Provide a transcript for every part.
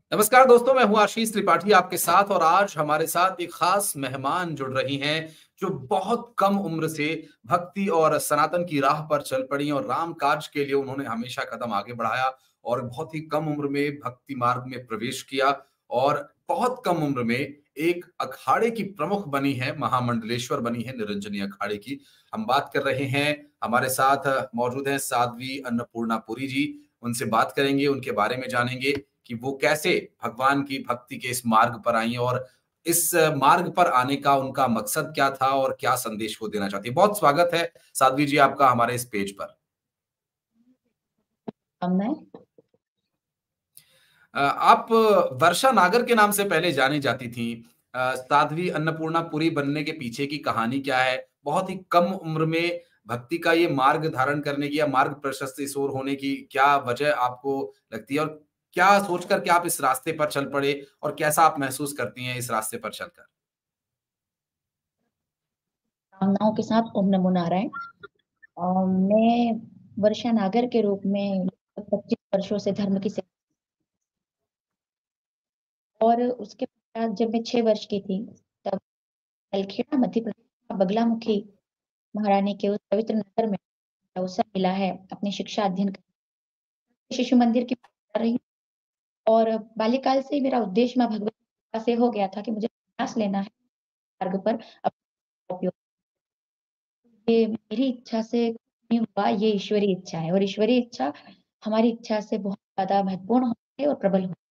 नमस्कार दोस्तों, मैं हूं आशीष त्रिपाठी आपके साथ और आज हमारे साथ एक खास मेहमान जुड़ रही हैं जो बहुत कम उम्र से भक्ति और सनातन की राह पर चल पड़ी और राम काज के लिए उन्होंने हमेशा कदम आगे बढ़ाया और बहुत ही कम उम्र में भक्ति मार्ग में प्रवेश किया और बहुत कम उम्र में एक अखाड़े की प्रमुख बनी है, महामंडलेश्वर बनी है निरंजनी अखाड़े की। हम बात कर रहे हैं, हमारे साथ मौजूद हैं साध्वी अन्नपूर्णा पुरी जी। उनसे बात करेंगे, उनके बारे में जानेंगे कि वो कैसे भगवान की भक्ति के इस मार्ग पर आई और इस मार्ग पर आने का उनका मकसद क्या था और क्या संदेश वो देना चाहती है। बहुत स्वागत है साध्वी जी आपका हमारे इस पेज पर। मैं आप वर्षा नागर के नाम से पहले जानी जाती थी। साध्वी अन्नपूर्णा पुरी बनने के पीछे की कहानी क्या है? बहुत ही कम उम्र में भक्ति का ये मार्ग धारण करने की या मार्ग प्रशस्त इस ओर होने की क्या वजह आपको लगती है और क्या सोच कर के आप इस रास्ते पर चल पड़े और कैसा आप महसूस करती हैं इस रास्ते पर चलकर? कामनाओं के साथ ओम नमो नारायण। मैं वर्षा नागर के रूप में 25 वर्षों से धर्म की सेवा, और उसके पश्चात जब मैं 6 वर्ष की थी तब कलखेड़ा मध्य प्रदेश का बगलामुखी महारानी के उस पवित्र नगर में अवसर मिला है अपनी शिक्षा अध्ययन शिशु मंदिर की कर रही हूँ। और बाल्यकाल से ही मेरा उद्देश्य माँ भगवती कृपा से हो गया था कि मुझे संन्यास लेना है मार्ग पर अपना उपयोग। ये मेरी इच्छा से नहीं हुआ, ये ईश्वरीय इच्छा है और ईश्वरीय इच्छा हमारी इच्छा से बहुत ज्यादा महत्वपूर्ण होती है और प्रबल होती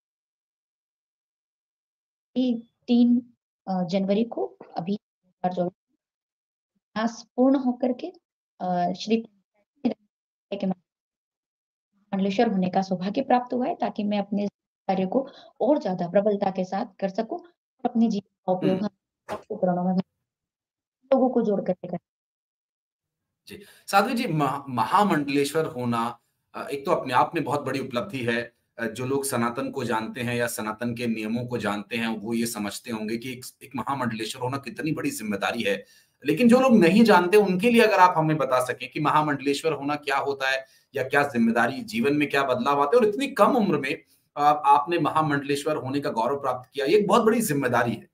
3 जनवरी को अभी 2024 मास पूर्ण होकर के श्री के मंडलेश्वर होने का सौभाग्य प्राप्त हुआ है ताकि मैं अपने कार्य को और ज्यादा प्रबलता के साथ कर सकूं और अपने जीवन का उपयोग हुँ। हम उपकरणों में लोगों को जोड़ करके कर। जी। साध्वी जी महामंडलेश्वर होना एक तो अपने आप में बहुत बड़ी उपलब्धि है। जो लोग सनातन को जानते हैं या सनातन के नियमों को जानते हैं, वो ये समझते होंगे कि एक एक महामंडलेश्वर होना कितनी बड़ी ज़िम्मेदारी है। लेकिन जो लोग नहीं जानते, उनके लिए अगर आप हमें बता सकें कि महामंडलेश्वर होना क्या होता है या क्या ज़िम्मेदारी, जीवन में क्या बदलाव आते हैं और इतनी कम उम्र में आपने महामंडलेश्वर होने का गौरव प्राप्त किया, ये एक बहुत बड़ी ज़िम्मेदारी है।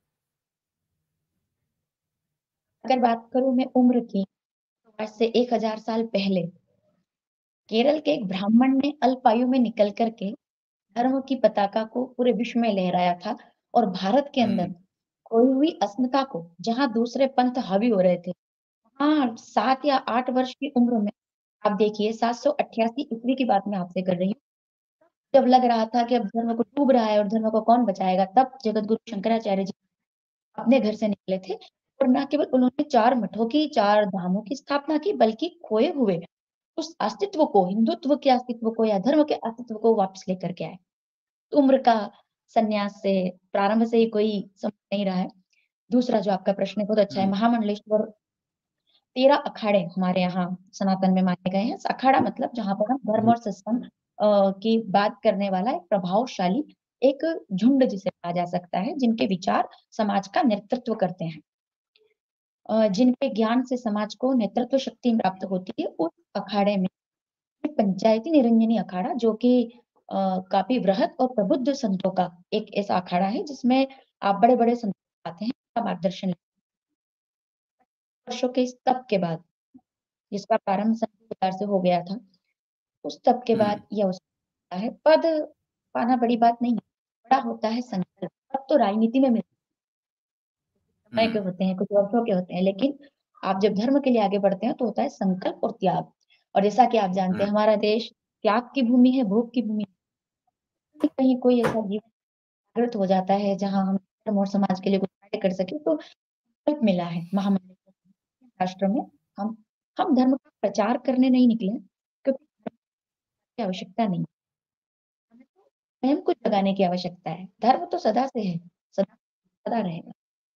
अगर बात करूं मैं उम्र की, तो आज से 1000 साल पहले केरल के एक ब्राह्मण ने अल्प आयु में निकल करके धर्म की पताका को पूरे विश्व में लहराया था। और भारत के अंदर हुँ, खोई हुई अस्मिता को, जहां दूसरे पंथ हावी हो रहे थे, हाँ 7 या 8 वर्ष की उम्र में, आप देखिए 788 ईस्वी की बात मैं आपसे कर रही हूँ, जब लग रहा था कि अब धर्म को डूब रहा है और धर्म को कौन बचाएगा, तब जगत गुरु शंकराचार्य जी अपने घर से निकले थे। और न केवल उन्होंने 4 मठों की, 4 धामों की स्थापना की, बल्कि खोए हुए उस अस्तित्व को, हिंदुत्व के अस्तित्व को या धर्म के अस्तित्व को वापस लेकर के आए। तो उम्र का संन्यास से प्रारंभ से ही कोई समझ नहीं रहा है। दूसरा जो आपका प्रश्न है बहुत अच्छा है। हुँ, महामंडलेश्वर 13 अखाड़े हमारे यहाँ सनातन में माने गए हैं। अखाड़ा मतलब जहाँ पर हम धर्म और सत्संग की बात करने वाला एक प्रभावशाली एक झुंड जिसे कहा जा सकता है, जिनके विचार समाज का नेतृत्व करते हैं, जिनके ज्ञान से समाज को नेतृत्व शक्ति प्राप्त होती है। उस अखाड़े में पंचायती निरंजनी अखाड़ा, जो कि काफी वृहत और प्रबुद्ध संतों का एक ऐसा अखाड़ा है जिसमें आप बड़े बड़े संत आते हैं, उनका मार्गदर्शन वर्षों के इस तप के बाद, जिसका प्रारंभ सन 2000 से हो गया था, उस तप के हुँ, बाद यह होता है। पद पाना बड़ी बात नहीं है, बड़ा होता है संकल्प। अब तो राजनीति में मिलते समय के हुँ, होते हैं, कुछ वर्षों के होते हैं, लेकिन आप जब धर्म के लिए आगे बढ़ते हैं तो होता है संकल्प और त्याग। और जैसा कि आप जानते हुँ। हैं, हमारा देश त्याग की भूमि है, भोग की भूमि है। कहीं कोई ऐसा जीवन जागृत हो जाता है जहां हम धर्म और समाज के लिए कुछ कार्य कर सके, तो संकल्प मिला है महामंडल राष्ट्र में। हम हम धर्म का प्रचार करने नहीं निकले, क्योंकि धर्म की आवश्यकता नहीं, हमें तो स्वयं को जगाने की आवश्यकता है। धर्म तो सदा से है, सदा सदा रहेगा,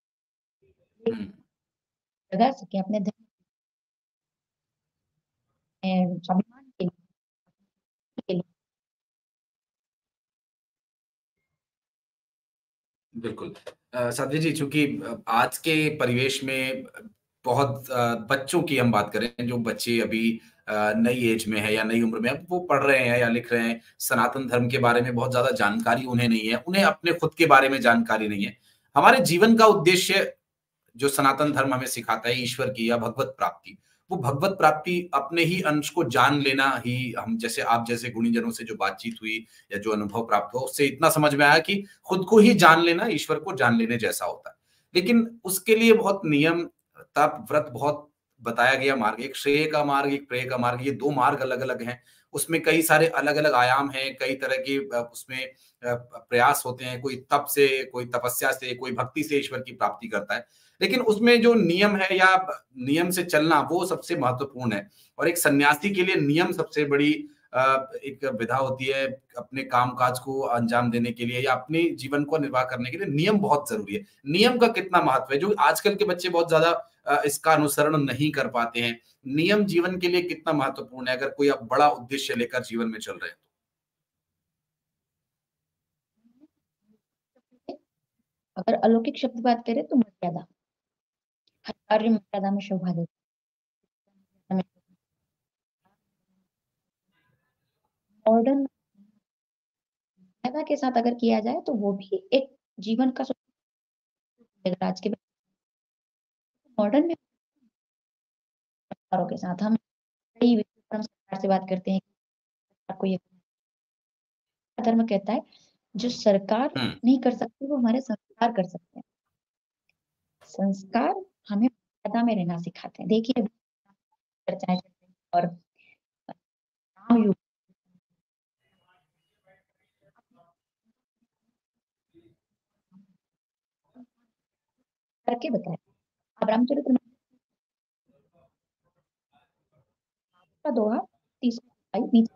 हुँ। लेकिन जगा सके अपने धर्म में स्वाभिमान के लिए। बिल्कुल। साध्वी जी, चूँकि आज के परिवेश में बहुत बच्चों की हम बात करें, जो बच्चे अभी नई एज में है या नई उम्र में, अब वो पढ़ रहे हैं या लिख रहे हैं, सनातन धर्म के बारे में बहुत ज़्यादा जानकारी उन्हें नहीं है, उन्हें अपने खुद के बारे में जानकारी नहीं है। हमारे जीवन का उद्देश्य जो सनातन धर्म हमें सिखाता है ईश्वर की या भगवत प्राप्ति, वो भगवत प्राप्ति अपने ही अंश को जान लेना ही, हम जैसे आप जैसे गुणीजनों से जो बातचीत हुई या जो अनुभव प्राप्त हुआ, उससे इतना समझ में आया कि खुद को ही जान लेना ईश्वर को जान लेने जैसा होता है। लेकिन उसके लिए बहुत नियम, तप, व्रत, बहुत बताया गया मार्ग, एक श्रेय का मार्ग, एक प्रेय का मार्ग, ये 2 मार्ग अलग-अलग हैं। उसमें कई सारे अलग-अलग आयाम हैं, कई तरह के उसमें प्रयास होते हैं, कोई तप से, कोई तपस्या से, कोई भक्ति से ईश्वर की प्राप्ति करता है। लेकिन उसमें जो नियम है या नियम से चलना, वो सबसे महत्वपूर्ण है। और एक सन्यासी के लिए नियम सबसे बड़ी एक विधा होती है अपने काम-काज को अंजाम देने के लिए या अपने जीवन को निर्वाह करने के लिए नियम बहुत ज़रूरी है। नियम का कितना महत्व है, जो आजकल के बच्चे बहुत ज़्यादा इसका अनुसरण नहीं कर पाते हैं। नियम जीवन के लिए कितना महत्वपूर्ण है, अगर कोई आप बड़ा उद्देश्य लेकर जीवन में चल रहे हैं तो? अगर अलौकिक शब्द बात करें तो मर्यादा, हर कार्य मर्यादा में शोभा देता है। मॉडर्न मर्यादा के साथ अगर किया जाए तो वो भी एक जीवन का अगर आज के मॉडर्न में के साथ हम कई सरकार से बात करते हैं, आपको ये धर्म कहता है जो सरकार हुँ, नहीं कर सकती वो हमारे संस्कार कर सकते हैं। संस्कार हमें मर्यादा में रहना सिखाते हैं। देखिए चर्चाएं चल रही हैं और राम करके बताया। अब रामचरितमानस का दोहा 30 नीचे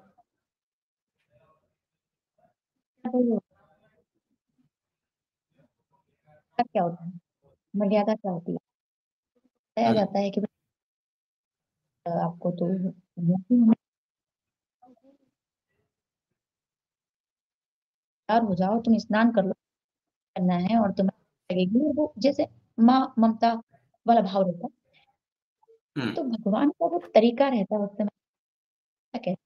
क्या होता है, मर्यादा क्या होती है, बताया हुँ, जाता है कि आपको तो मुक्ति होना, तैयार हो जाओ, तुम स्नान कर लो, करना है और तुम्हें लगेगी, और वो जैसे माँ ममता वाला भाव रहता है। हुँ, तो भगवान का वो तरीका रहता है उस समय, क्या कहते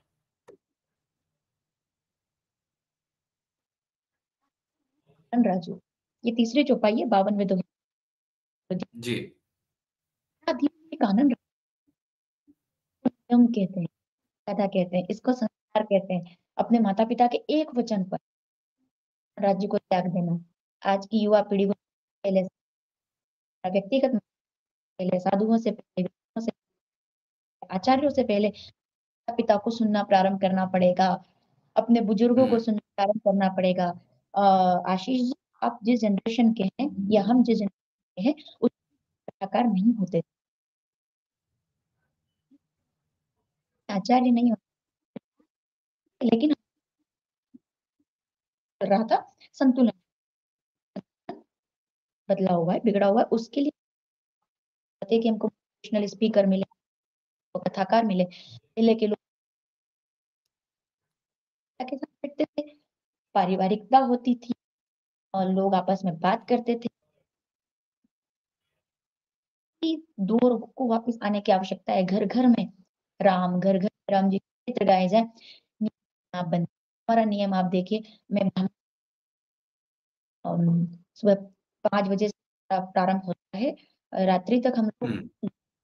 हैं राजू, ये तीसरी चौपाई है 52वें दोहे। जी। कानन नियम कहते हैं, कथा कहते हैं, इसको संस्कार कहते हैं। अपने माता पिता के एक वचन पर राज्य को त्याग देना। आज की युवा पीढ़ी को पहले व्यक्तिगत, पहले साधुओं से पहले, वेदों से, आचार्यों से पहले माता पिता को सुनना प्रारंभ करना पड़ेगा, अपने बुजुर्गों को हुँ, सुनना प्रारंभ करना पड़ेगा। आशीष जी, आप जिस जनरेशन के हैं या हम जिस जनरेशन के हैं उस प्रकार नहीं होते, आचार्य नहीं होते, लेकिन कर रहा था संतुलन बदला हुआ है, बिगड़ा हुआ है, उसके लिए चाहते हैं कि हमको मोटिवेशनल स्पीकर मिले, कथाकार मिले। पहले के लोग के साथ बैठते थे, पारिवारिकता होती थी और लोग आपस में बात करते थे कि दूर को वापस आने की आवश्यकता है। घर घर में राम, घर घर में राम जी के चित्र गाए जाए, नियम आप बन, हमारा नियम आप देखिए, मैं सुबह 5 बजे से प्रारंभ होता है, रात्रि तक हम लोग हुँ,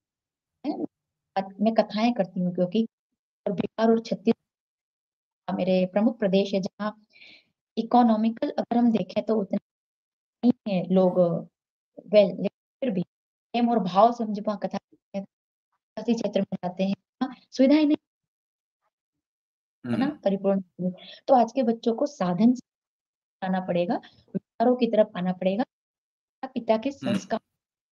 मैं कथाएं करती हूँ, क्योंकि और बिहार और छत्तीसगढ़ मेरे प्रमुख प्रदेश है जहाँ इकोनॉमिकल अगर हम देखें तो उतना नहीं है लोग, वेल, लेकिन फिर भी प्रेम और भाव से हम जब वहाँ कथा करते हैं, किसी क्षेत्र में जाते हैं, वहाँ सुविधाएं नहीं हुँ। है ना परिपूर्ण नहीं है। तो आज के बच्चों को साधन से आना पड़ेगा, विचारों की तरफ आना पड़ेगा, पिता के हुँ। संस्कार।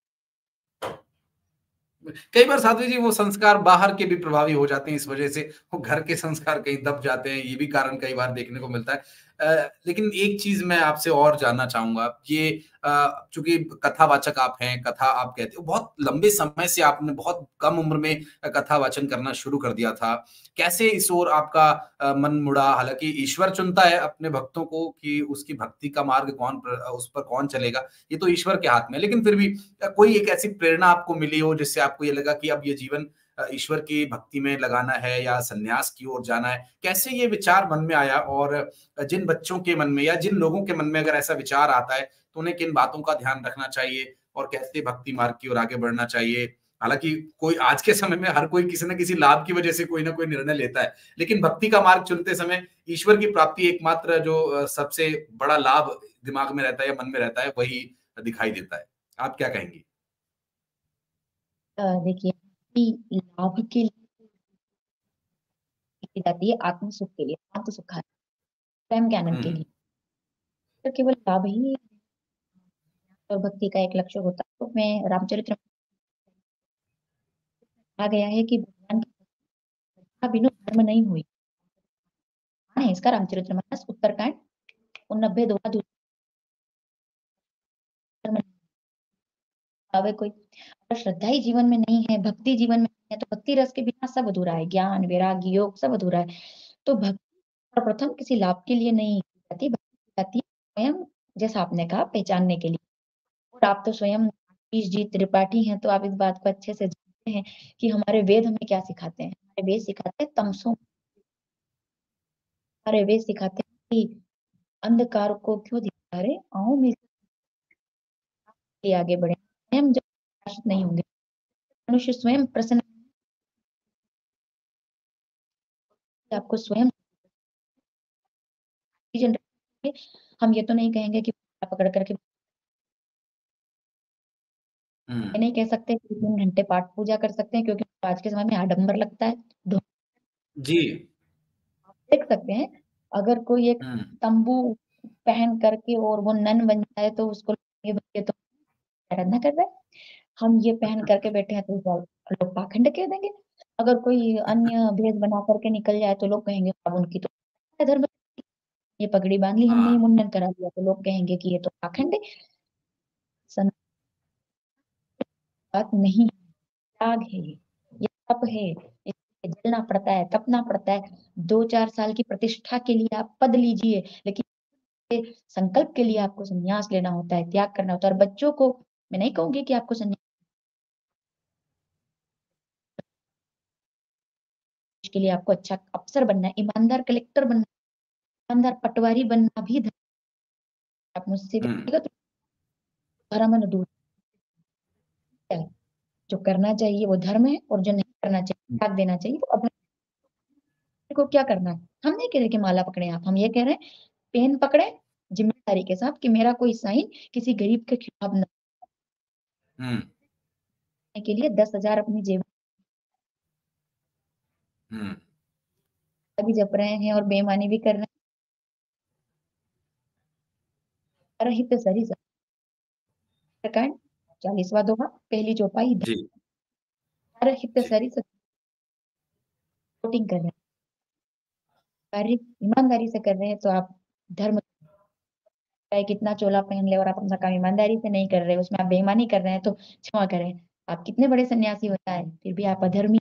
कई बार साध्वी जी वो संस्कार बाहर के भी प्रभावी हो जाते हैं, इस वजह से वो घर के संस्कार कहीं दब जाते हैं, ये भी कारण कई बार देखने को मिलता है। लेकिन एक चीज़ मैं आपसे और जानना चाहूँगा, ये चूँकि कथावाचक आप हैं, कथा आप कहते हो, बहुत लंबे समय से आपने बहुत कम उम्र में कथा वाचन करना शुरू कर दिया था। कैसे इस ओर आपका मन मुड़ा? हालाँकि ईश्वर चुनता है अपने भक्तों को कि उसकी भक्ति का मार्ग उस पर कौन चलेगा, ये तो ईश्वर के हाथ में है। लेकिन फिर भी कोई एक ऐसी प्रेरणा आपको मिली हो जिससे आपको ये लगा कि अब ये जीवन ईश्वर की भक्ति में लगाना है या सन्यास की ओर जाना है? कैसे ये विचार मन में आया और जिन बच्चों के मन में या जिन लोगों के मन में अगर ऐसा विचार आता है, तो उन्हें किन बातों का ध्यान रखना चाहिए और कैसे भक्ति मार्ग की ओर आगे बढ़ना चाहिए? हालाँकि कोई आज के समय में हर कोई किसी न किसी लाभ की वजह से कोई न कोई निर्णय लेता है, लेकिन भक्ति का मार्ग चुनते समय ईश्वर की प्राप्ति एकमात्र जो सबसे बड़ा लाभ दिमाग में रहता है या मन में रहता है, वही दिखाई देता है। आप क्या कहेंगी? देखिए कि लाभ के लिए की जाती है आत्म सुख के लिए, आत्म सुखाय, स्वयं के आनंद हुँ, के लिए। तो केवल लाभ ही और भक्ति का एक लक्ष्य होता है। तो मैं रामचरित्र में कहा गया है कि भगवान की भक्ति बिनु धर्म नहीं हुई। है इसका रामचरितमानस उत्तरकांड 89 दोहा दूसरा धर्म भावे कोई। अगर श्रद्धा ही जीवन में नहीं है, भक्ति जीवन में नहीं है, तो भक्ति रस के बिना सब अधूरा है। ज्ञान, वैराग्य, योग सब अधूरा है। तो भक्ति सर्वप्रथम किसी लाभ के लिए नहीं की जाती, भक्ति की जाती है स्वयं, जैसा आपने कहा, पहचानने के लिए। और आप तो स्वयं आशीष जी त्रिपाठी हैं, तो आप इस बात को अच्छे से जानते हैं कि हमारे वेद हमें क्या सिखाते हैं। हमारे वेद सिखाते हैं तमसो, हमारे वेद सिखाते हैं कि अंधकार को क्यों दिखा रहे, आओ मिलकर आगे बढ़े। स्वयं जब प्रकाशित नहीं होंगे, मनुष्य स्वयं प्रसन्न, आपको स्वयं हम ये तो नहीं कहेंगे कि पकड़ करके, ये हुँ। नहीं कह सकते कि 3 घंटे पाठ पूजा कर सकते हैं, क्योंकि आज के समय में आडंबर लगता है। जी। देख सकते हैं, अगर कोई एक हुँ। तंबू पहन करके और वो नन बन जाए तो उसको ये बच्चे तो आराधना कर रहे हैं। हम ये पहन करके बैठे हैं तो लोग पाखंड कह देंगे। अगर कोई अन्य भेष बना करके निकल जाए तो लोग कहेंगे अब उनकी तो धर्म, ये पगड़ी बांध ली हमने, हाँ। ये मुंडन करा दिया, तो लोग कहेंगे कि ये तो पाखंड है। सन- बात नहीं है, त्याग है, ये तप है, इसलिए जलना पड़ता है, तपना पड़ता है। 2-4 साल की प्रतिष्ठा के लिए आप पद लीजिए, लेकिन संकल्प के लिए आपको संन्यास लेना होता है, त्याग करना होता है। और बच्चों को मैं नहीं कहूंगी कि आपको संन्यास के लिए आपको अच्छा अफसर बनना है, ईमानदार कलेक्टर बनना है, ईमानदार पटवारी बनना भी धर्म है। आप मुझसे हुँ। व्यक्तिगत धर्म न दूर है। जो करना चाहिए वो धर्म है, और जो नहीं करना चाहिए, त्याग देना चाहिए, वो अधर्म को क्या करना है। हम नहीं कह रहे कि माला पकड़े आप, हम ये कह रहे हैं पेन पकड़े जिम्मेदारी के साथ, कि मेरा कोई साइन किसी गरीब के खिलाफ न हुँ। होने के लिए 10,000 अपनी जेब हुँ। में भी जप रहे हैं और बेईमानी भी कर रहे हैं। हित सरी सरकार 40वां दोहा पहली चौपाई, जी। हित जी। सरी वोटिंग कर रहे हैं, कार्य ईमानदारी से कर रहे हैं, तो आप धर्म, चाहे कितना चोला पहन ले और आप अपना काम ईमानदारी से नहीं कर रहे, उसमें आप बेईमानी कर रहे हैं, तो क्षमा करें, आप कितने बड़े सन्यासी होता है फिर भी आप अधर्मी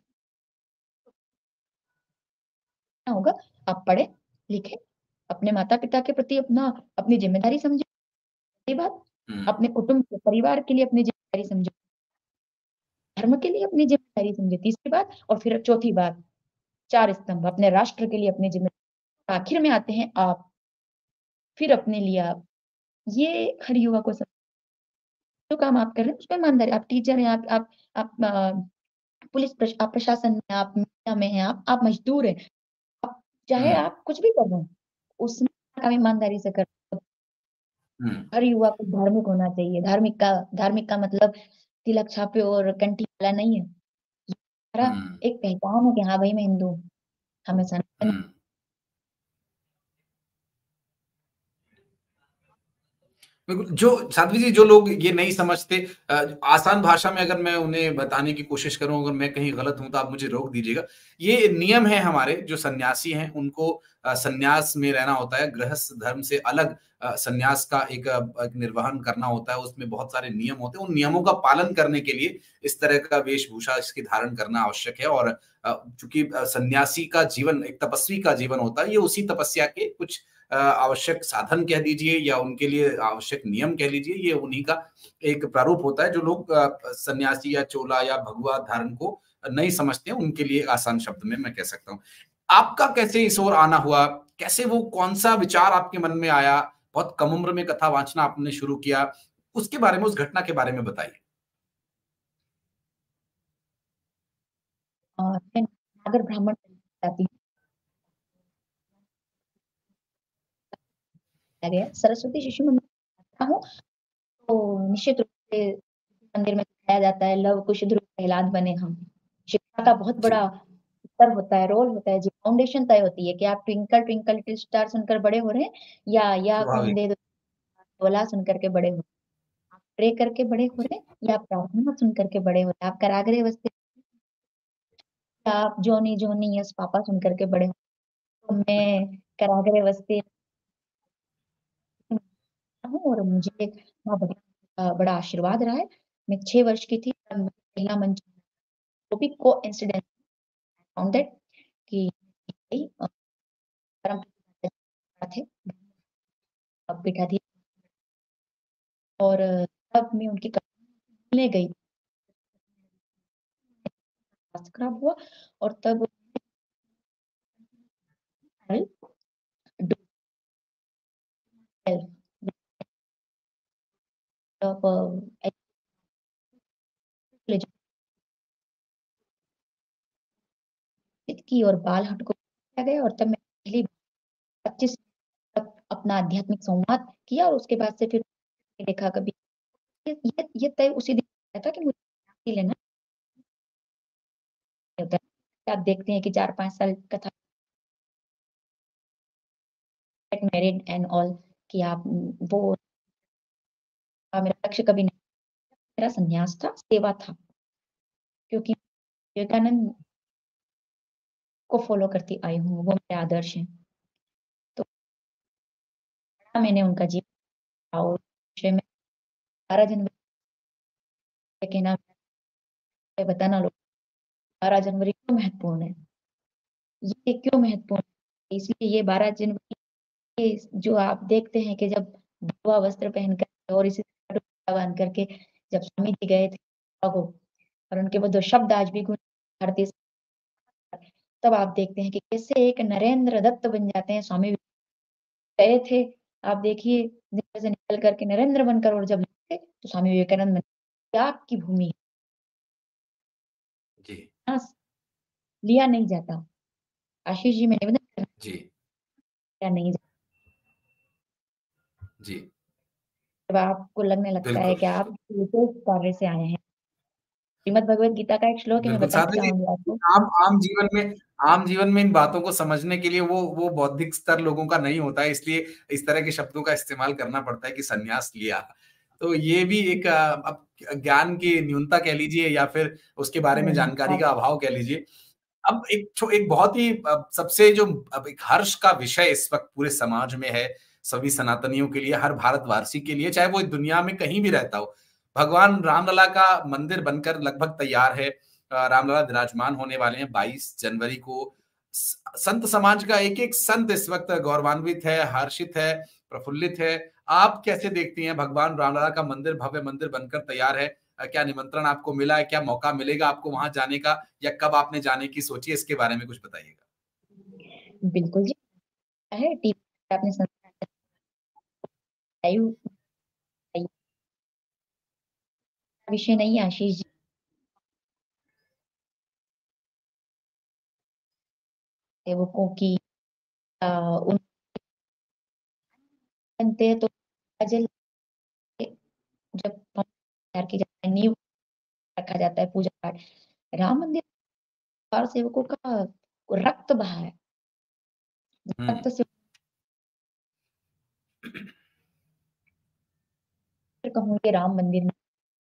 ना होगा। आप पढ़े लिखे, अपने माता पिता के प्रति अपना अपनी जिम्मेदारी समझे, पहली बात। हुँ। अपने कुटुंब के परिवार के लिए अपनी जिम्मेदारी समझे, धर्म के लिए अपनी जिम्मेदारी समझे, तीसरी बात। और फिर चौथी बात, 4 स्तंभ, अपने राष्ट्र के लिए अपनी जिम्मेदारी। आखिर में आते हैं आप, फिर अपने लिए आप। ये हर युवा को जो काम आप कर रहे हैं उसमें ईमानदारी, आप टीचर हैं, आप आप प्रशासन में, आप मीडिया में हैं, आप मजदूर हैं, आप चाहे हुँ। आप कुछ भी कर रहे हैं, उसमें काम ईमानदारी से कर। हुँ। हर युवा को धार्मिक होना चाहिए। धार्मिक का मतलब तिलक छापे और कंठी वाला नहीं है। हमारा हुँ। एक पहचान है कि हाँ भाई मैं हिंदू हूँ, हमें सनातन। हुँ। बिल्कुल, जो साध्वी जी, जो लोग ये नहीं समझते, आसान भाषा में अगर मैं उन्हें बताने की कोशिश करूँ, अगर मैं कहीं गलत हूँ तो आप मुझे रोक दीजिएगा। ये नियम है हमारे जो सन्यासी हैं उनको सन्यास में रहना होता है, गृहस्थ धर्म से अलग सन्यास का एक निर्वहन करना होता है, उसमें बहुत सारे नियम होते हैं। उन नियमों का पालन करने के लिए इस तरह का वेशभूषा इसकी धारण करना आवश्यक है और चूँकि सन्यासी का जीवन एक तपस्वी का जीवन होता है, ये उसी तपस्या के कुछ आवश्यक साधन कह दीजिए या उनके लिए आवश्यक नियम कह लीजिए, ये उन्हीं का एक प्रारूप होता है जो लोग सन्यासी या चोला या भगवा धारण को नहीं समझते हैं, उनके लिए आसान शब्द में मैं कह सकता हूँ। आपका कैसे इस ओर आना हुआ? कैसे वो कौन-सा विचार आपके मन में आया? बहुत कम उम्र में कथा वाचना आपने शुरू किया, उसके बारे में, उस घटना के बारे में बताइए। मैं नागर ब्राह्मण जाति आ गया, सरस्वती शिशु मंदिर जाता हूँ, तो निश्चित रूप से मंदिर में सिखाया जाता है, लव कुश ध्रुव प्रहलाद बने हम। शिक्षा का बहुत जी, बड़ा स्तर होता है, रोल होता है जी, फाउंडेशन तय होती है कि आप ट्विंकल ट्विंकल लिटिल स्टार सुनकर बड़े हो रहे हैं, या कौन स्वाभाविक। दे दो डोला सुन करके बड़े हो रहे हैं, आप प्रे करके बड़े हो जी, रहे हैं, या आप प्रार्थना सुन करके बड़े हो रहे हैं, आप कराग्रे वस्ते, या आप जोनी जोनी यस पापा सुन करके बड़े हो। तो मैं कराग्रे वस्ती हूँ, और मुझे माँ भगवती का बड़ा आशीर्वाद रहा है। मैं 6 वर्ष की थी तब मेरा पहला मंच, वो भी को इंसिडेंट फाउंडेड कि परम पिता थे, पिता थी, और तब मैं उनकी मिलने गई, स्वास्थ्य खराब हुआ, और तब की और बाल हट को किया गया, और तब मैं पहली 25 तक अपना आध्यात्मिक संवाद किया, और उसके बाद से फिर देखा कभी ये तय उसी दिन किया था कि मुझे सन्यासी लेना होता है। आप देखते हैं कि 4-5 साल कथा मैरिड एंड ऑल, कि आप वो मेरा लक्ष्य कभी नहीं, मेरा संन्यास था, सेवा था, क्योंकि विवेकानंद को फॉलो करती आई हूँ, वो मेरे आदर्श हैं। तो मैंने उनका जीवन और विषय में 12 जनवरी के कहना बताना लोग, 12 जनवरी क्यों महत्वपूर्ण है, ये क्यों महत्वपूर्ण है, इसलिए ये 12 जनवरी के जो आप देखते हैं कि जब भगवा वस्त्र पहनकर और इसी तरह टोपा बांध करके जब स्वामी जी गए थे को, और उनके वो 2 शब्द आज भी गूंज भारतीय, तब आप देखते हैं कि कैसे एक नरेंद्र दत्त बन जाते हैं स्वामी गए थे। आप देखिए दिल्ली से निकल करके नरेंद्र बनकर, और जब लिखे तो स्वामी विवेकानंद बने, त्याग की भूमि, जी, यहाँ लिया नहीं जाता। आशीष जी, मैं निवेदन करना, जी, लिया नहीं जाता। जी, जब आपको लगने लगता है बिल्कुल। कि आप विशेष कार्य से आए हैं, श्रीमद् भगवत गीता का एक श्लोक है, मैं बिल्कुल, बताना साथी जी, चाहूंगी आपको। आम जीवन में इन बातों को समझने के लिए वो बौद्धिक स्तर लोगों का नहीं होता है, इसलिए इस तरह के शब्दों का इस्तेमाल करना पड़ता है कि संन्यास लिया। तो ये भी एक अब ज्ञान की न्यूनता कह लीजिए या फिर उसके बारे में जानकारी आप का अभाव कह लीजिए। अब एक बहुत ही सबसे जो अब एक हर्ष का विषय इस वक़्त पूरे समाज में है, सभी सनातनियों के लिए, हर भारतवासी के लिए, चाहे वो दुनिया में कहीं भी रहता हो। भगवान रामलला का मंदिर बनकर लगभग तैयार है। रामलला विराजमान होने वाले हैं 22 जनवरी को। संत समाज का एक-एक संत इस वक़्त गौरवान्वित है, हर्षित है, प्रफुल्लित है। आप कैसे देखती हैं भगवान रामलला का मंदिर, भव्य मंदिर बनकर तैयार है? क्या निमंत्रण आपको मिला है? क्या मौका मिलेगा आपको वहाँ जाने का? या कब आपने जाने की सोची है? इसके बारे में कुछ बताइएगा। बिल्कुल जी, है टीवी पे आपने लाइव विषय नहीं है आशीष जी, सेवकों की उन बनते हैं तो अजल जब तैयार की जाती है, नींव रखा जाता है, पूजा पाठ, राम मंदिर पाल सेवकों का रक्त बहा है, हुँ, रक्त से कहूंगे राम मंदिर में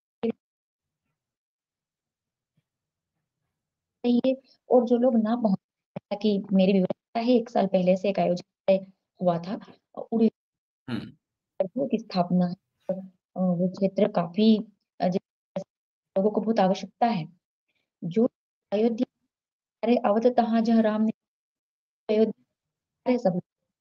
चाहिए। और जो लोग ना पहुंच, कि मेरी व्यवस्था है, 1 साल पहले से एक आयोजन तय हुआ था, उड़ी हुँ, की स्थापना है, वो क्षेत्र काफी लोगों को बहुत आवश्यकता है, जो अयोध्या, अरे अवत तहाँ जहाँ राम ने अयोध्या, अरे सब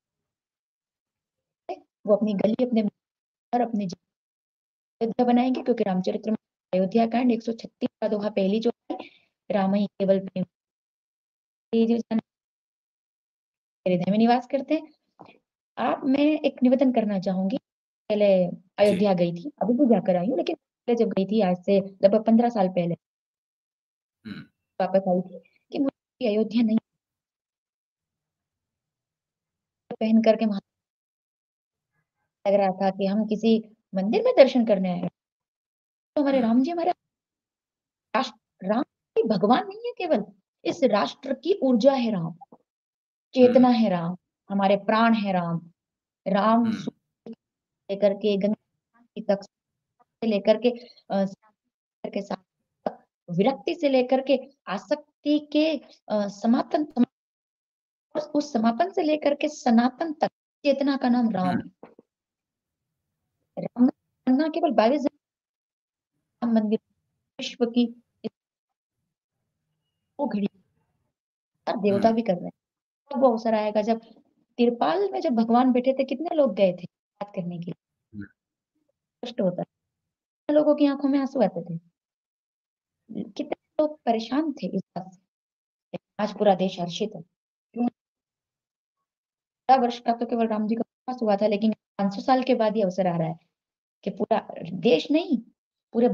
वो अपनी गली, अपने घर, अपने अयोध्या बनाएंगे, क्योंकि रामचरित्र में अयोध्या कांड 136 का दोहा पहली जो है, राम ही केवल प्रेम, ये जो जन मेरे हृदय में निवास करते हैं। आप मैं एक निवेदन करना चाहूंगी। पहले जी। अयोध्या गई थी, अभी भी जाकर आई हूँ, लेकिन पहले जब गई थी आज से लगभग 15 साल पहले हम्म। वापस आई थी कि मुझे अयोध्या नहीं पहन करके वहां लग रहा था कि हम किसी मंदिर में दर्शन करने आए हैं। तो हमारे हम्म। राम जी हमारे राष्ट्र राम ही भगवान नहीं है केवल, इस राष्ट्र की ऊर्जा है राम, चेतना हम्म। है राम, हमारे प्राण है राम। राम हम्म। लेकर के गंगा तक से लेकर के के साथ विरक्ति से लेकर के आसक्ति के समापन, उस समापन से लेकर के सनातन तक चेतना का नाम राम हम्म। है। राम बनना केवल 22 राम मंदिर विश्व की वो घड़ी और देवता हम्म। भी कर रहे हैं। तब वो अवसर आएगा जब तिरपाल में जब भगवान बैठे थे, कितने लोग गए थे बात करने के लिए, हम्म। कष्ट होता है, कितने लोगों की आंखों में आंसू आते थे, कितने लोग परेशान थे इस बात से। आज पूरा देश हर्षित है क्यों? 15 वर्ष का तो केवल राम जी का वनवास हुआ था, लेकिन 500 साल के बाद ये अवसर आ रहा है कि पूरा देश नहीं, पूरे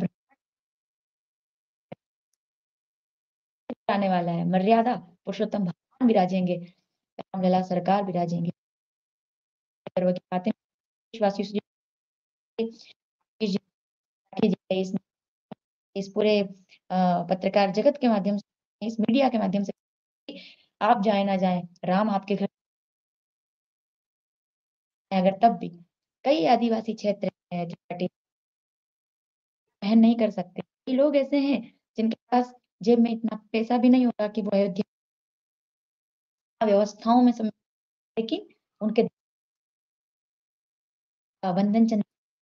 आने वाला है। मर्यादा पुरुषोत्तम भगवान विराजेंगे, रामलला सरकार विराजेंगे। गर्व की बातें विश्वासी इस इस पूरे पत्रकार जगत के माध्यम से, इस मीडिया के माध्यम से, आप जाए ना जाए, राम आपके घर में अगर तब भी कई आदिवासी क्षेत्र हैं जो सहन नहीं कर सकते। कई लोग ऐसे हैं जिनके पास जेब में इतना पैसा भी नहीं होगा कि वो अयोध्या व्यवस्थाओं में लेकिन उनके वंदन चंद्र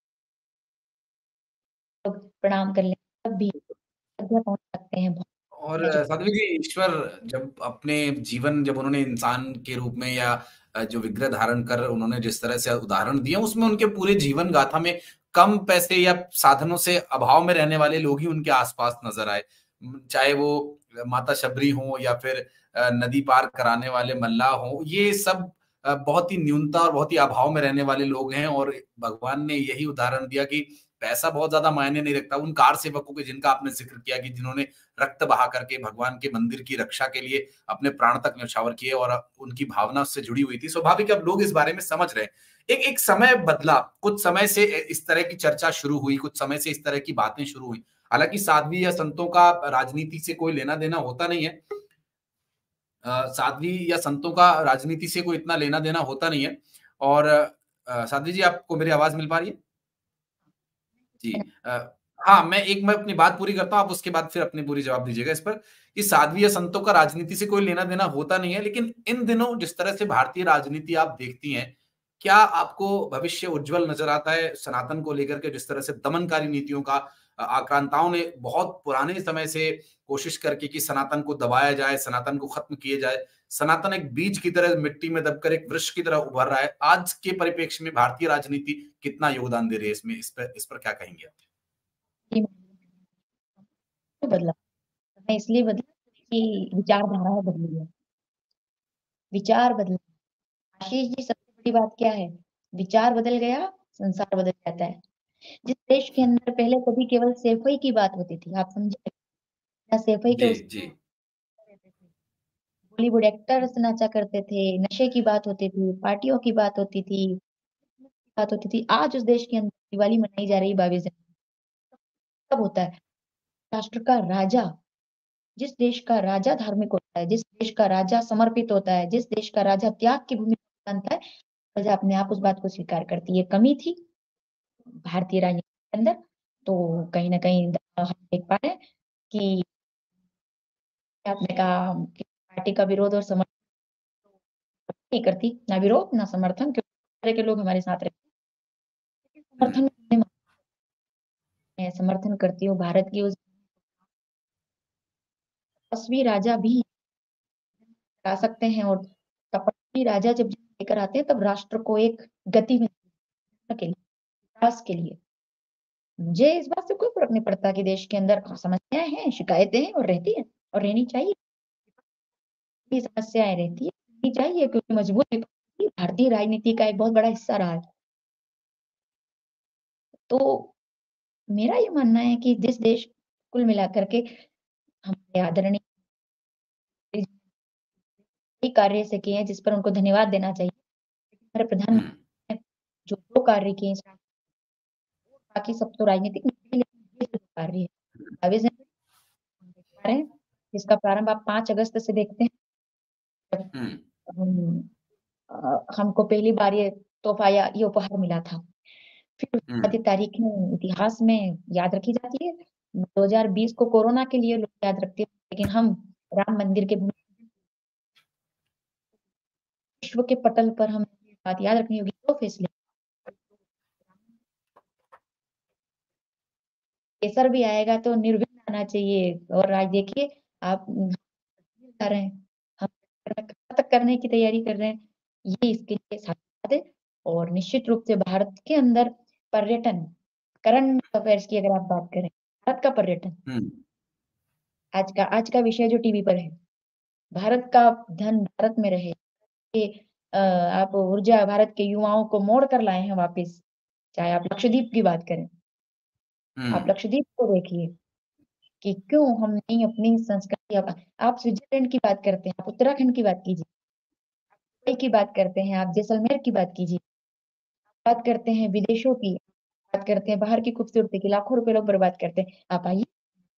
लोग प्रणाम कर ले तब भी अयोध्या पहुंच सकते हैं। और जो साध्वी जी, ईश्वर जब अपने जीवन जब उन्होंने इंसान के रूप में या जो विग्रह धारण कर उन्होंने जिस तरह से उदाहरण दिए, उसमें उनके पूरे जीवन गाथा में कम पैसे या साधनों से अभाव में रहने वाले लोग ही उनके आसपास नजर आए। चाहे वो माता शबरी हो या फिर नदी पार कराने वाले मल्लाह हो, ये सब बहुत ही न्यूनता और बहुत ही अभाव में रहने वाले लोग हैं। और भगवान ने यही उदाहरण दिया कि पैसा बहुत ज्यादा मायने नहीं रखता। उन कार सेवकों के जिनका आपने जिक्र किया कि जिन्होंने रक्त बहा करके भगवान के मंदिर की रक्षा के लिए अपने प्राण तक न्यौछावर किए और उनकी भावना उससे जुड़ी हुई थी, स्वाभाविक अब लोग इस बारे में समझ रहे हैं। एक एक समय बदला, कुछ समय से इस तरह की चर्चा शुरू हुई, कुछ समय से इस तरह की बातें शुरू हुई। हालांकि साध्वी या संतों का राजनीति से कोई लेना देना होता नहीं है। साध्वी या संतों का राजनीति से कोई इतना लेना देना होता नहीं है। और साध्वी जी, आपको मेरी आवाज मिल पा रही है? जी। हाँ, मैं अपनी बात पूरी करता हूँ, आप उसके बाद फिर अपनी पूरी जवाब दीजिएगा इस पर। कि साध्वी या संतों का राजनीति से कोई लेना देना होता नहीं है, लेकिन इन दिनों जिस तरह से भारतीय राजनीति आप देखती हैं, क्या आपको भविष्य उज्जवल नजर आता है सनातन को लेकर के? जिस तरह से दमनकारी नीतियों का आक्रांताओं ने बहुत पुराने समय से कोशिश करके कि सनातन को दबाया जाए, सनातन को खत्म किया जाए। सनातन एक बीज की तरह मिट्टी में दबकर एक वृक्ष की तरह उभर रहा है। आज के परिप्रेक्ष्य में भारतीय राजनीति कितना योगदान दे रही है इसमें? इस पर क्या कहेंगे आप? बदला, मैं इसलिए बदला कि विचारधारा बदली है, विचार बदला। आशीष जी, सबसे बड़ी बात क्या है? विचार बदल गया, संसार बदल जाता है। जिस देश के अंदर पहले कभी केवल सेफई की बात होती थी, आप समझे, सेफई के जी, उस जी। बॉलीवुड एक्टर्स नाचा करते थे, नशे की बात होती थी, पार्टियों की बात होती थी, बात होती थी। आज उस देश के अंदर दिवाली मनाई जा रही 22 जनवरी, कब होता है? राष्ट्र का राजा, जिस देश का राजा धार्मिक होता है, जिस देश का राजा समर्पित होता है, जिस देश का राजा त्याग की भूमि मानता है, प्रजा अपने आप उस बात को स्वीकार करती है। कमी थी भारतीय राजनीति के अंदर, तो कहीं ना कहीं हम देख पा रहे हैं कि आपने कहा कि पार्टी का विरोध और समर्थन नहीं करती, ना विरोध ना समर्थन, क्योंकि इस तरह के लोग हमारे साथ रहते हैं। हुँ। समर्थन मैं समर्थन करती हूँ भारत की उस तपस्वी राजा भी आ सकते हैं, और तपस्वी राजा जब लेकर आते हैं तब राष्ट्र को एक गति मिलती है के लिए, विकास के लिए। मुझे इस बात से कोई फर्क नहीं पड़ता कि देश के अंदर समस्याएं हैं, शिकायतें हैं और रहती है, और रहनी चाहिए। ये समस्याएँ रहती है, रहनी चाहिए क्योंकि मजबूत विपक्ष भारतीय राजनीति का एक बहुत बड़ा हिस्सा रहा है। तो मेरा ये मानना है कि जिस देश कुल मिलाकर के हमारे आदरणीय कई कार्य ऐसे किए हैं जिस पर उनको धन्यवाद देना चाहिए। हमारे हुँ, प्रधानमंत्री ने जो 2 कार्य किए हैं, बाकी सब तो राजनीतिक नहीं है, लेकिन ये जो कार्य है, 22 जनवरी हम देख पा रहे हैं, जिसका प्रारंभ आप 5 अगस्त से देखते हैं। जब हुँ, हम हमको पहली बार ये तोहफ़ा या ये उपहार मिला था। फिर उसके हुँ, बाद ये तारीखें इतिहास में याद रखी जाती है। 2020 को कोरोना के लिए लोग याद रखते हैं, लेकिन हम राम मंदिर के भूमि विश्व के पटल पर हमें ये बात याद रखनी होगी 2 फैसले केसर भी आएगा तो निर्विघ्न आना चाहिए और आज देखिए आप कर रहे हैं, हम कहाँ तक करने की तैयारी कर रहे हैं, ये इसके लिए साथ है और निश्चित रूप से भारत के अंदर पर्यटन, करंट अफेयर्स की अगर आप बात करें, भारत का पर्यटन, हुँ, आज का विषय जो टीवी पर है, भारत का धन भारत में रहे, ये आप ऊर्जा भारत के युवाओं को मोड़ कर लाए हैं वापिस, चाहे आप लक्षद्वीप की बात करें, हुँ, आप लक्षद्वीप को देखिए कि क्यों हम नहीं अपनी संस्कृति आप स्विट्जरलैंड की बात करते हैं, आप उत्तराखंड की बात कीजिए, दुबई की बात करते हैं, आप जैसलमेर की बात कीजिए, बात करते हैं विदेशों की, बात करते हैं बाहर की खूबसूरती की, लाखों रुपए लोग बर्बाद करते हैं। आप आइए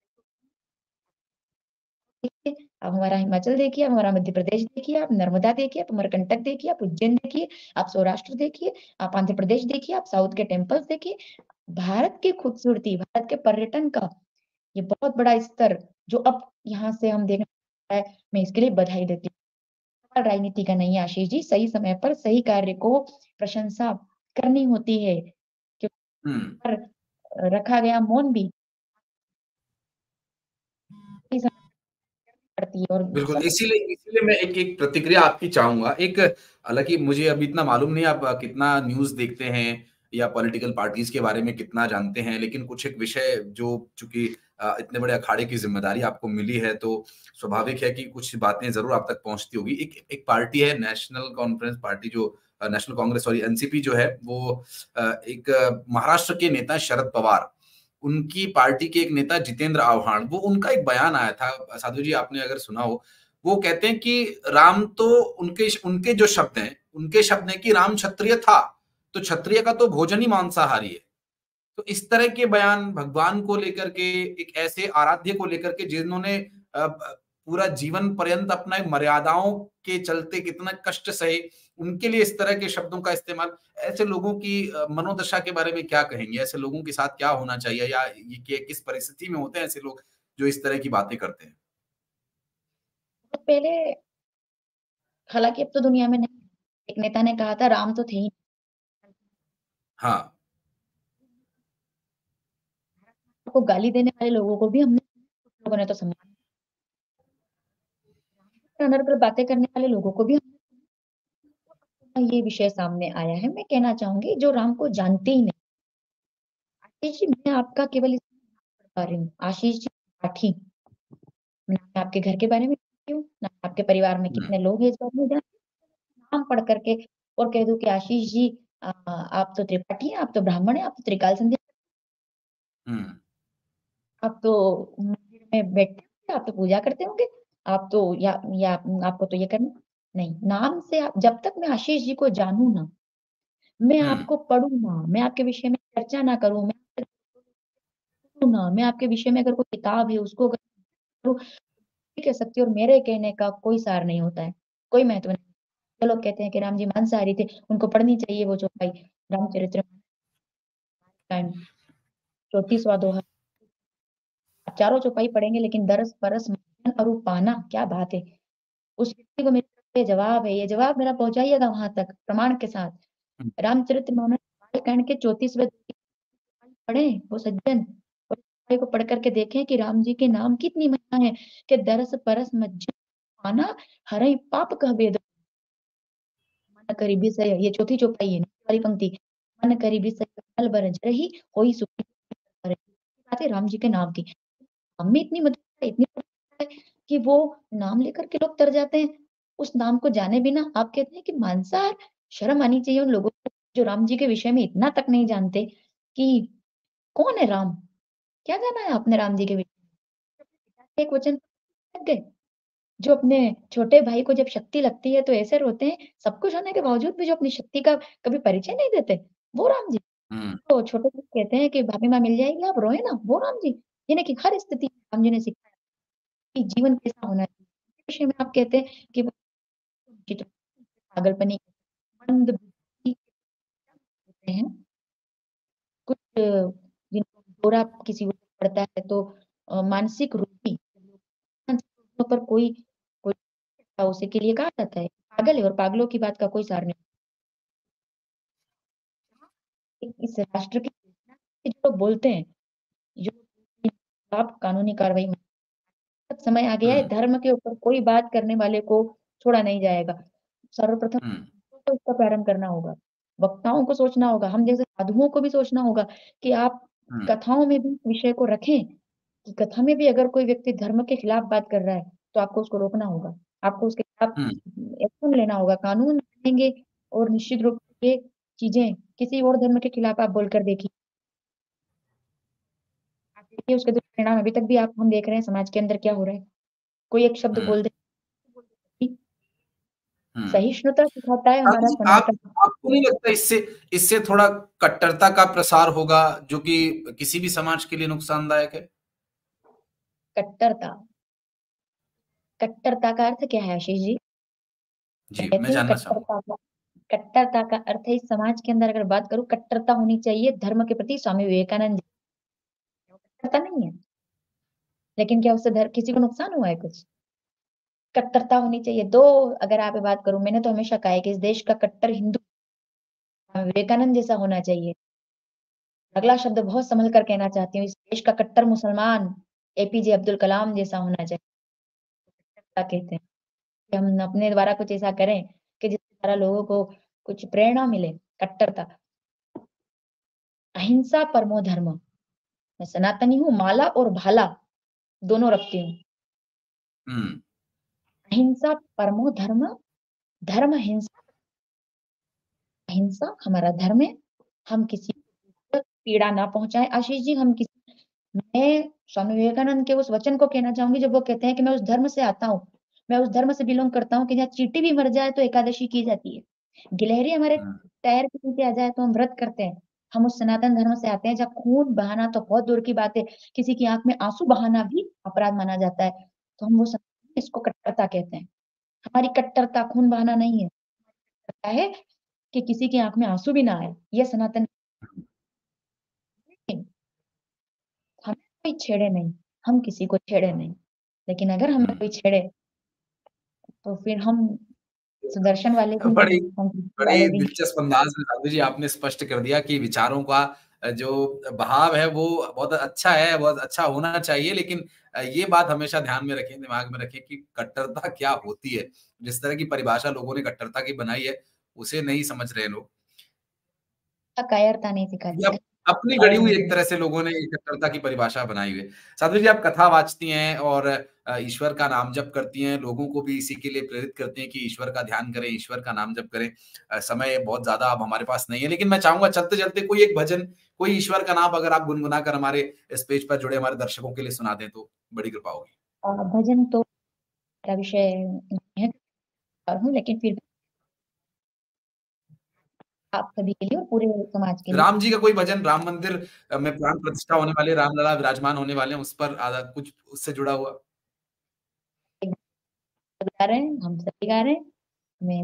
देखिए, आप हमारा हिमाचल देखिए, आप हमारा मध्य प्रदेश देखिए, आप नर्मदा देखिए, आप अमरकंटक देखिए, आप उज्जैन देखिए, आप सौराष्ट्र देखिए, आप आंध्र प्रदेश देखिए, आप साउथ के टेम्पल्स देखिए। भारत की खूबसूरती, भारत के पर्यटन का ये बहुत बड़ा स्तर जो अब यहाँ से हम देख रहे हैं, मैं इसके लिए बधाई देती हूँ। राजनीति का नहीं है आशीष जी, सही समय पर सही कार्य को प्रशंसा करनी होती है, हुँ। क्योंकि रखा गया मौन भी सही समय पड़ती है और बिल्कुल, इसीलिए इसीलिए मैं एक प्रतिक्रिया आपकी चाहूँगा। एक हालाँकि मुझे अभी इतना मालूम नहीं आप कितना न्यूज़ देखते हैं या पॉलिटिकल पार्टीज़ के बारे में कितना जानते हैं, लेकिन कुछ एक विषय जो चूँकि इतने बड़े अखाड़े की ज़िम्मेदारी आपको मिली है, तो स्वाभाविक है कि कुछ बातें ज़रूर आप तक पहुँचती होगी। एक एक पार्टी है नेशनल कॉन्फ्रेंस पार्टी जो नेशनल कांग्रेस सॉरी एनसीपी जो है, वो एक महाराष्ट्र के नेता शरद पवार उनकी पार्टी के एक नेता जितेंद्र आव्हाड, वो उनका एक बयान आया था, साधु जी आपने अगर सुना हो, वो कहते हैं कि राम तो उनके उनके जो शब्द हैं, उनके शब्द हैं कि राम क्षत्रिय था, तो क्षत्रिय का तो भोजन ही मांसाहारी है। तो इस तरह के बयान भगवान को लेकर के, एक ऐसे आराध्य को लेकर के जिन्होंने पूरा जीवन पर्यंत अपना मर्यादाओं के चलते कितना कष्ट सहे, उनके लिए इस तरह के शब्दों का इस्तेमाल, ऐसे लोगों की मनोदशा के बारे में क्या कहेंगे? ऐसे लोगों के साथ क्या होना चाहिए या ये किस परिस्थिति में होते हैं ऐसे लोग जो इस तरह की बातें करते हैं? पहले हालाँकि अब तो दुनिया में नहीं, एक नेता ने कहा था राम तो थे ही हाँ। को गाली देने वाले लोगों को भी हमने कुछ लोगों ने तो सम्मान ऑनर पर बातें करने वाले लोगों को भी ये विषय सामने आया है। मैं कहना चाहूँगी जो राम को जानते ही नहीं, आशीष जी मैं आपका केवल इस पढ़ पा रही हूँ, आशीष जी राठी, ना मैं आपके घर के बारे में जानती हूँ, ना आपके परिवार में हुँ, कितने लोग हैं इस बारे में जानती हूँ। नाम पढ़ करके और कह दूँ कि आशीष जी आप तो त्रिपाठी हैं, आप तो ब्राह्मण हैं, आप तो त्रिकाल संध्या हुँ, आप तो मंदिर में बैठते होंगे, आप तो पूजा करते होंगे, आप तो या आपको तो ये करना नहीं, नाम से आप जब तक मैं आशीष जी को जानूँ ना, मैं हुँ, आपको पढ़ूँ ना, मैं आपके विषय में चर्चा ना करूँ, मैं पढ़ूँ ना, मैं आपके विषय में अगर कोई किताब है उसको अगर पढूँ, नहीं कह सकती और मेरे कहने का कोई सार नहीं होता है, कोई महत्व नहीं। जो लोग कहते हैं कि राम जी मांसाहारी थे, उनको पढ़नी चाहिए वो चौपाई, रामचरित्र कांड 34वां दोहा। आप चारों चौपाई पढ़ेंगे लेकिन दरस परस मंथन अरु पाना क्या बात है। उस व्यक्ति को मेरी तरफ से जवाब है, ये जवाब मेरा पहुँचाइएगा वहाँ तक प्रमाण के साथ। हुँ, रामचरित मानस बालकांड के 34वें पढ़ें वो सज्जन और इस कहानी को पढ़ करके देखें कि राम जी के नाम की इतनी महिमा है कि दरस परस मज्जन पाना हरई पाप कह बेद मन करीबी से ये चौथी चौपाई है नीचे वाली पंक्ति मन करीबी से कल बर जरही होई सुखी बात है राम जी के नाम की। हम में इतनी मधुरता है, इतनी है कि वो नाम लेकर के लोग तर जाते हैं। उस नाम को जाने बिना आप कहते हैं कि मांसाहार, शर्म आनी चाहिए उन लोगों को जो राम जी के विषय में इतना तक नहीं जानते कि कौन है राम? क्या जाना है आपने राम जी के विषय में? पिता के एक वचन लग गए, जो अपने छोटे भाई को जब शक्ति लगती है तो ऐसे रोते हैं, सब कुछ होने के बावजूद भी जो अपनी शक्ति का कभी परिचय नहीं देते, वो राम जी। हुँ, तो छोटे भाई कहते हैं कि भाभी माँ मिल जाएगी, आप रोए ना, वो राम जी। यानी कि हर स्थिति में राम जी ने सिखाया कि जीवन कैसा होना चाहिए। इस विषय में आप कहते हैं कि वो चित्र पागलपनी, मंद बुद्धि होते हैं, कुछ जिनको दौरा किसी को पड़ता है तो मानसिक रोगी मानसिक रोगियों पर कोई कोई उसी के लिए कहा जाता है, पागल है और पागलों की बात का कोई सार नहीं। इस राष्ट्र की जो लोग बोलते हैं, जो आप कानूनी कार्रवाई में समय आ गया है, हुँ, धर्म के ऊपर कोई बात करने वाले को छोड़ा नहीं जाएगा। सर्वप्रथम हुँ, तो इसका प्रारंभ करना होगा। वक्ताओं को सोचना होगा, हम जैसे साधुओं को भी सोचना होगा कि आप हुँ, कथाओं में भी इस विषय को रखें, कि कथा में भी अगर कोई व्यक्ति धर्म के खिलाफ बात कर रहा है, तो आपको उसको रोकना होगा। आपको उसके खिलाफ हुँ, एक्शन लेना होगा, कानून बनेंगे और निश्चित रूप से ये चीज़ें किसी और धर्म के खिलाफ आप बोलकर देखिए। आप देखिए उसके दुष्परिणाम अभी तक भी आप हम देख रहे हैं समाज के अंदर क्या हो रहा है। कोई एक शब्द हुँ, बोल दे, हुँ। सहिष्णुता सिखाता है साथी हमारा जी, आप सनातन। आपको नहीं लगता इससे इससे थोड़ा कट्टरता का प्रसार होगा जो कि किसी भी समाज के लिए नुकसानदायक है? कट्टरता, कट्टरता का अर्थ क्या है आशीष जी? जी, मैं कहते हैं जानना चाहूँगा। कट्टरता का अर्थ है इस समाज के अंदर अगर बात करूँ कट्टरता होनी चाहिए धर्म के प्रति स्वामी विवेकानंद जी। कट्टरता नहीं है, लेकिन क्या उससे किसी को नुकसान हुआ है कुछ? कट्टरता होनी चाहिए। तो अगर आप ये बात करूँ मैंने तो हमेशा कहा है कि इस देश का कट्टर हिंदू स्वामी विवेकानंद जैसा होना चाहिए। अगला शब्द बहुत संभल कर कहना चाहती हूँ, इस देश का कट्टर मुसलमान एपीजे अब्दुल कलाम जैसा होना चाहिए। कट्टरता कहते हैं कि हम अपने द्वारा कुछ ऐसा करें कि जिसके द्वारा लोगों को कुछ प्रेरणा मिले। कट्टरता, अहिंसा परमो धर्म। मैं सनातनी हूँ, माला और भाला दोनों रखती हूँ। हुँ, अहिंसा परमो धर्म, धर्म हिंसा, अहिंसा हमारा धर्म है। हम किसी को पीड़ा ना पहुंचाएं। आशीष जी, हम किसी मैं स्वामी विवेकानंद के उस वचन को कहना चाहूंगी जब वो कहते हैं कि मैं उस धर्म से आता हूँ, मैं उस धर्म से बिलोंग करता हूँ कि जहाँ चींटी भी मर जाए तो एकादशी की जाती है, गिलहरी हमारे हुँ, पैर के नीचे आ जाए तो हम व्रत करते हैं। हम उस सनातन धर्म से आते हैं जहाँ खून बहाना तो बहुत दूर की बात है, किसी की आंख में आंसू बहाना भी अपराध माना जाता है। तो हम वो इसको कट्टरता कहते हैं। हमारी कट्टरता खून बहाना नहीं है, कट्टरता है कि किसी की आंख में आंसू भी ना आए, ये सनातन। हमें कोई छेड़े नहीं, हम किसी को छेड़े नहीं, लेकिन अगर हमें हुँ। कोई छेड़े तो फिर हम सुदर्शन वाले भी नहीं, बड़ी हम कृष्ण बड़ी वाले भी नहीं। दिलचस्प अंदाज में साधु जी आपने स्पष्ट कर दिया कि विचारों का जो बहाव है वो बहुत अच्छा है, बहुत अच्छा होना चाहिए लेकिन ये बात हमेशा ध्यान में रखें, दिमाग में रखें कि कट्टरता क्या होती है? जिस तरह की परिभाषा लोगों ने कट्टरता की बनाई है, उसे नहीं समझ रहे लोग। कायरता नहीं ये सिखाती है, अपनी गढ़ी कायर हुई नहीं एक करना। तरह से लोगों ने कट्टरता की परिभाषा बनाई हुई है। साध्वी जी आप कथा वाचती हैं और ईश्वर का नाम जप करती हैं, लोगों को भी इसी के लिए प्रेरित करती हैं कि ईश्वर का ध्यान करें, ईश्वर का नाम जप करें। समय बहुत ज़्यादा अब हमारे पास नहीं है, लेकिन मैं चाहूँगा चलते-चलते कोई एक भजन, कोई ईश्वर का नाम अगर आप गुनगुना कर हमारे इस पेज पर जुड़े हमारे दर्शकों के लिए सुना दें तो बड़ी कृपा होगी। भजन तो मेरा विषय नहीं है हूँ, लेकिन फिर भी आप सभी के लिए और पूरे समाज के लिए राम जी का कोई भजन, राम मंदिर में प्राण प्रतिष्ठा होने वाले, रामलला विराजमान होने वाले हैं, उस पर आधा कुछ उससे जुड़ा हुआ? एक गा रहे हैं, हम सभी गा रहे हैं। मैं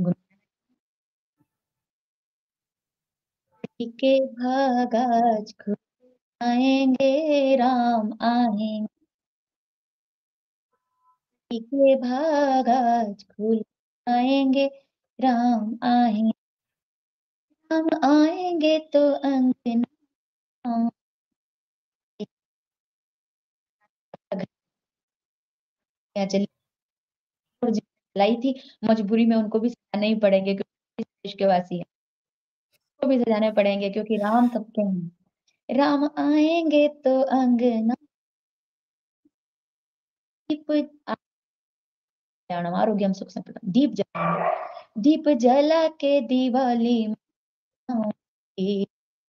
गुनगुनाती के भाग आज खुद आएंगे, राम आएंगे के भाग आज खुल आएंगे, राम आएंगे, राम आएंगे तो अंगना चली और लाई थी, मजबूरी में उनको भी सजाने ही पड़ेंगे क्योंकि इस देश के वासी हैं। उनको भी सजाने पड़ेंगे क्योंकि राम सबके हैं। राम आएंगे तो अंगना दीप कल्याणम आरोग्यम सुख संपदम। दीप जला के दिवाली मनाओ,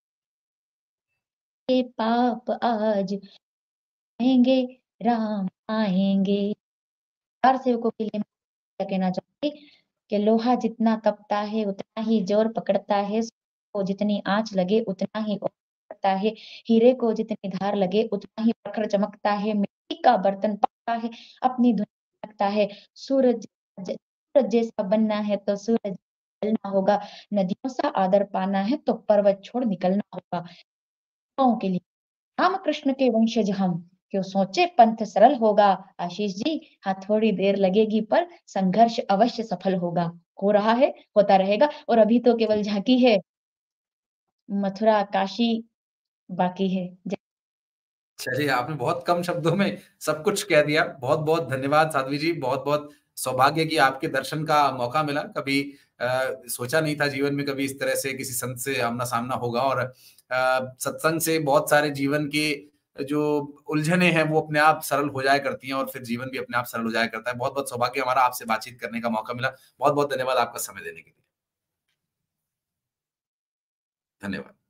ये पाप आज आएंगे, राम आएंगे। चार सेवकों के लिए मैं कहना चाहूंगी कि लोहा जितना तपता है उतना ही जोर पकड़ता है, को जितनी आंच लगे उतना ही और पकड़ता है, हीरे को जितनी धार लगे उतना ही प्रखर चमकता है, मिट्टी का बर्तन पकता है अपनी धुन रखता है। सूरज जैसा बनना है तो सूरज जलना होगा, नदियों सा आदर पाना है तो पर्वत छोड़ निकलना होगा। गाँव के लिए राम कृष्ण के वंशज हम, क्यों सोचे पंथ सरल होगा। आशीष जी, हाँ थोड़ी देर लगेगी पर संघर्ष अवश्य सफल होगा। हो रहा है, होता रहेगा, और अभी तो केवल झांकी है, मथुरा काशी बाकी है। चलिए, आपने बहुत कम शब्दों में सब कुछ कह दिया। बहुत-बहुत धन्यवाद साध्वी जी। बहुत-बहुत सौभाग्य कि आपके दर्शन का मौका मिला। कभी सोचा नहीं था जीवन में कभी इस तरह से किसी संत से आमना-सामना होगा, और सत्संग से बहुत सारे जीवन के जो उलझनें हैं वो अपने आप सरल हो जाया करती हैं, और फिर जीवन भी अपने आप सरल हो जाया करता है। बहुत-बहुत सौभाग्य हमारा आपसे बातचीत करने का मौका मिला। बहुत-बहुत धन्यवाद आपका समय देने के लिए। धन्यवाद।